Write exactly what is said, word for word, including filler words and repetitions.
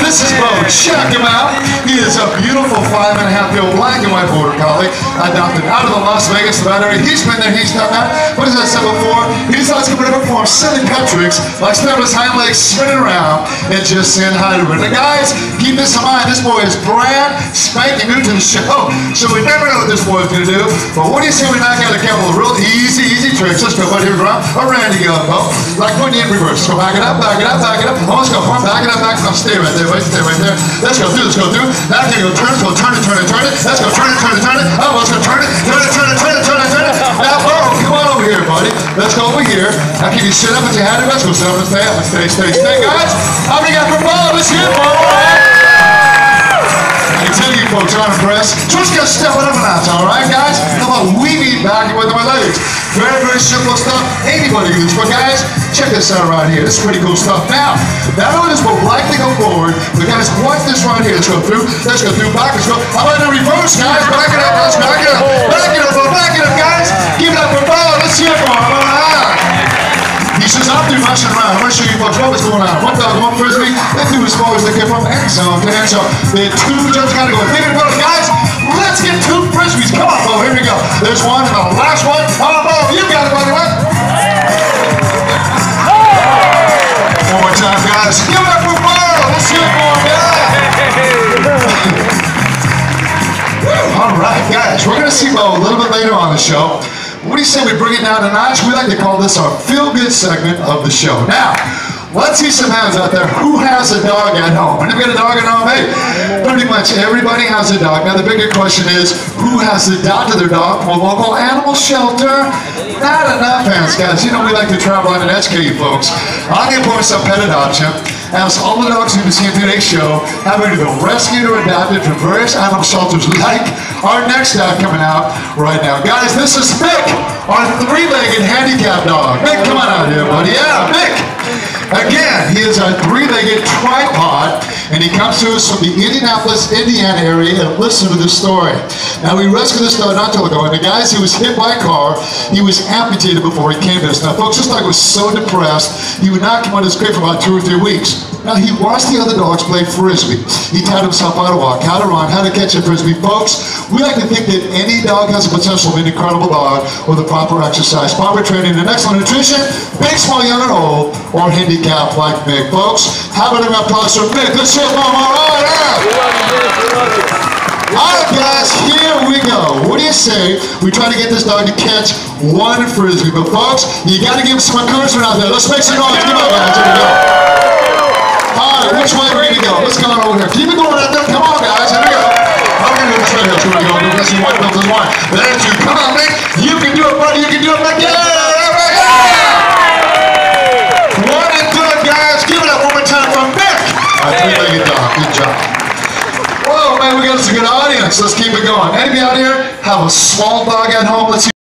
This is Bo. Check him out. He is a beautiful five and a half year old black and white border collie adopted out of the Las Vegas Nevada area. He's been there, he's done that. But as I said before, he decides to perform silly pet tricks like standing on his hind legs, spinning around, and just saying hi to her. Now guys, keep this in mind. This boy is brand spanking new to the show, so we never know what this boy is going to do. But what do you say we knock out a couple of real easy, easy tricks? Let's go right here around. Around you go, Bo. Like when you in reverse. So back it up, back it up, back it up. Oh, let's go. Come on, back it up, back it up. Stay right there, wait, stay right there. Let's go through, let's go through. Now can you go turn, go turn it, turn it, turn it. Let's go turn it, turn it, turn it. Oh, let's go turn it, turn it, turn it, turn it, turn it, turn it. Now, Bo, come on over here, buddy. Let's go over here. Now can you sit up with your hand? Let's go sit up and stay up and stay, stay, stay, guys. How many got for Bo? Let's hear it, Bo. I tell you folks, I'm impressed. Just gonna step it up a notch, all right, guys? How about weaving back with my legs? Very, very simple stuff. Anybody can do this. But guys, check this out right here. This is pretty cool stuff. Now, not only does we'll likely go forward, but guys, watch this right here. Let's go through. Let's go through. Back. Let's go. How about the reverse, guys? Back it up. Let's back it up. Back it up. Back it up, guys. Give it up for Bo. Let's hear it for him. All right. He says, I'm through rushing around. I'm going to show you folks what was going on. One dog, one frisbee. They threw as far as they came from end zone to end zone. The two jumps got to go. Think about it, guys. Let's get two frisbees. Come on, Bo. Here we go. There's one and the last one. Oh, Bo, you got it, buddy. What? One more time, guys. Give it up for Bo. Let's hear it for him, guys. All right, guys. We're going to see Bo a little bit later on the show. What do you say we bring it down a notch? We like to call this our feel-good segment of the show. Now, let's see some hands out there. Who has a dog at home? And if you got a dog at home, hey, pretty much everybody has a dog. Now, the bigger question is, who has adopted their dog from a local animal shelter? Not enough hands, guys. You know, we like to travel and educate you folks. I'm going to pour some pet adoption. As all the dogs you've been seeing today's show have either been rescued or adopted from various animal shelters like our next dog coming out right now. Guys, this is Mick, our three-legged handicapped dog. Mick, come on out here, buddy. Yeah, Mick. Again, he is a three-legged tripod, and he comes to us from the Indianapolis, Indiana area, and listen to this story. Now, we rescued this dog not too long ago, and the guys, he was hit by a car. He was amputated before he came to us. Now, folks, this dog was so depressed, he would not come out of his crate for about two or three weeks. Now, he watched the other dogs play Frisbee. He taught himself how to walk, how to run, how to catch a Frisbee. Folks, we like to think that any dog has the potential of an incredible dog with the proper exercise, proper training, and excellent nutrition, big, small, young, and old, or handicapped like Mick. Folks, how about an applause for Mick? Let's hear it for him. All right. All right, guys, here we go. What do you say we try to get this dog to catch one Frisbee? But folks, you got to give him some encouragement out there. Let's make some noise. Come on, guys. Here we go. All right, which way are we going to go? Let's go on over here. Keep it going out there. Come on, guys. Here we go. I'm going to do this right here. Here we go. This is one, this is one. There's you. Come on, Mick. You can do it, buddy. You can do it, Mick. Yeah, yeah. One and good, guys. Give it up one more time for Mick. All right, three-legged dog. Good job. Whoa, man, we got us a good audience. Let's keep it going. Anybody out here have a small dog at home? Let's see.